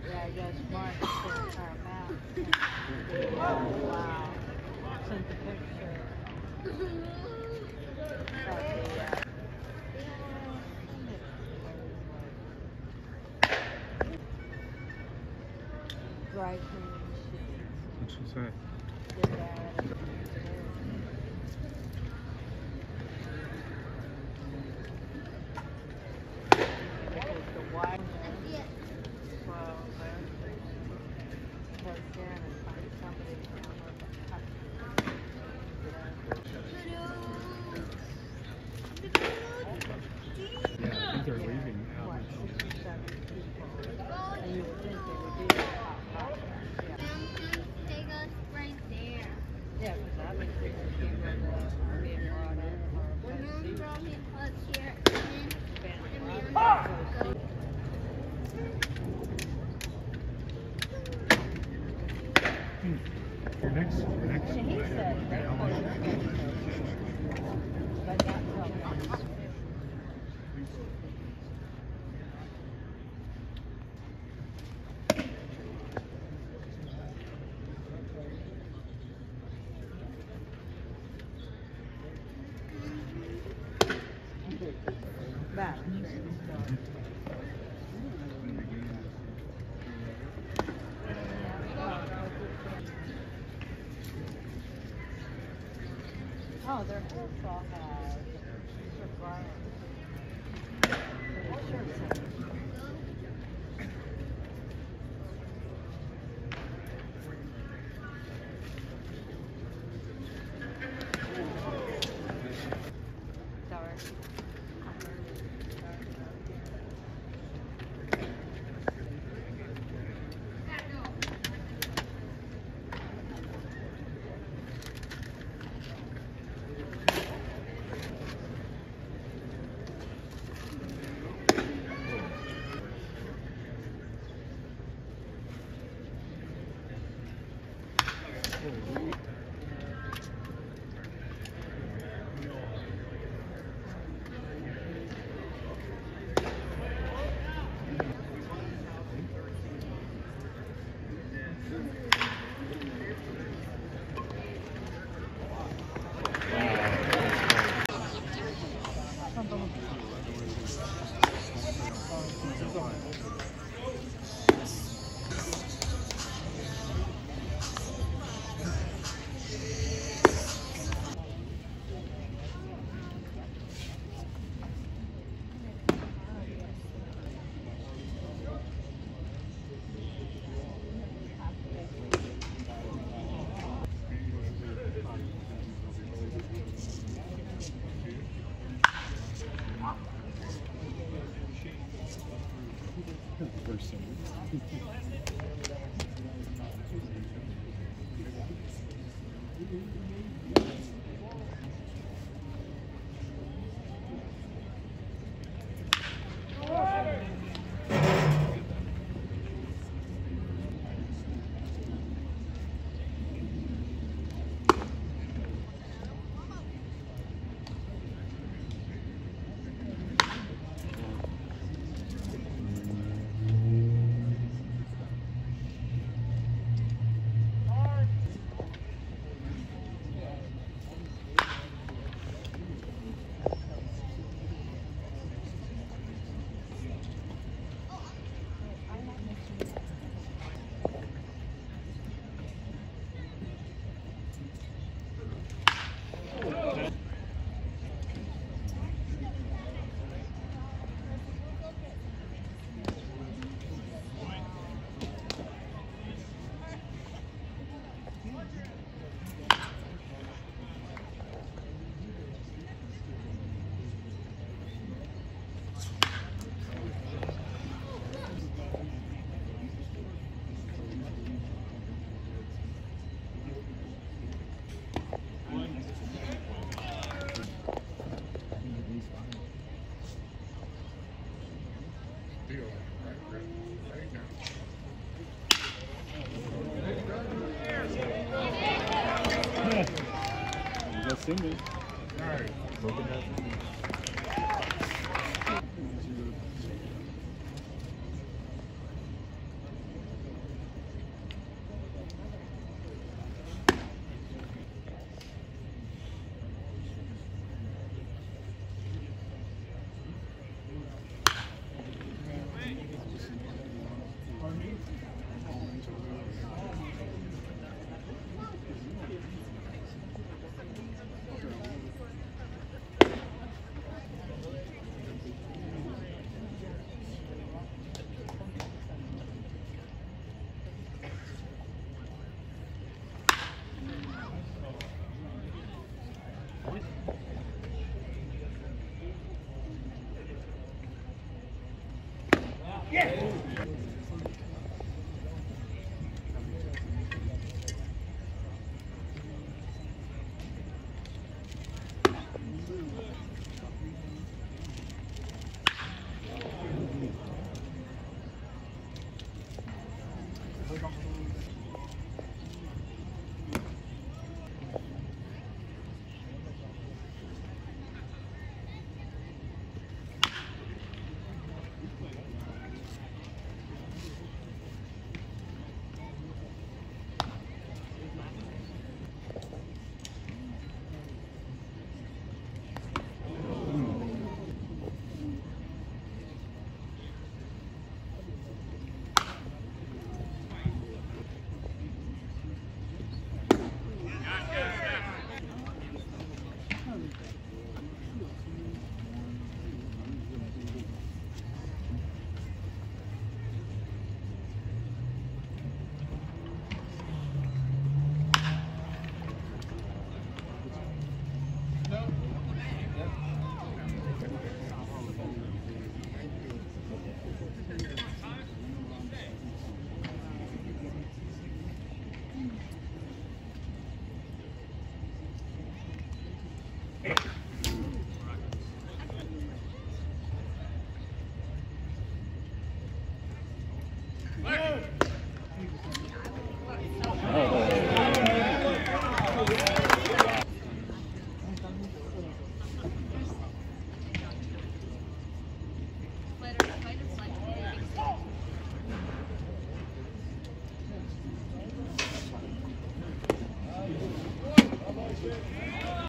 Yeah, I guess Mark sent her a map. Oh, wow. Sent the picture of the dry cleaning machine. What's she say? Did that. Because the wire, well, because then it's like somebody Yeah, I think they're leaving now. what, 67 people. And you would think they would be hot. Yeah. Take us right there. Yeah, because obviously the people that are being brought up We're are going to overseas. throw him up here and then Your next. He said they but not from back. Oh, their hairstyle has Mr. Brian. His shirt says. Dark. Single. Hey!